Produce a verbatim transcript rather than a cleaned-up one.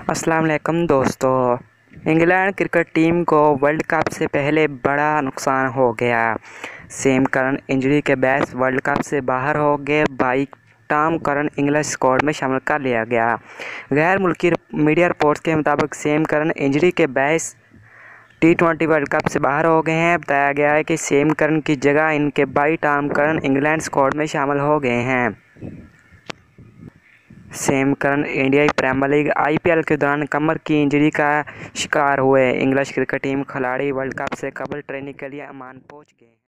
अस्सलाम वालेकुम दोस्तों। इंग्लैंड क्रिकेट टीम को वर्ल्ड कप से पहले बड़ा नुकसान हो गया। सैम करन इंजरी के बायस वर्ल्ड कप से बाहर हो गए। बाई टॉम करन इंग्लिश स्क्वाड में शामिल कर लिया गया। गैर मुल्की मीडिया रिपोर्ट्स के मुताबिक सैम करन इंजरी के बायस टी ट्वेंटी वर्ल्ड कप से बाहर हो गए हैं। बताया गया है कि सैम करन की जगह इनके बाई टॉम करन इंग्लैंड स्क्वाड में शामिल हो गए हैं। सैम करन इंडियाई प्रीमियर लीग आईपीएल के दौरान कमर की इंजरी का शिकार हुए। इंग्लिश क्रिकेट टीम खिलाड़ी वर्ल्ड कप से कबल ट्रेनिंग के लिए ओमान पहुंच गए।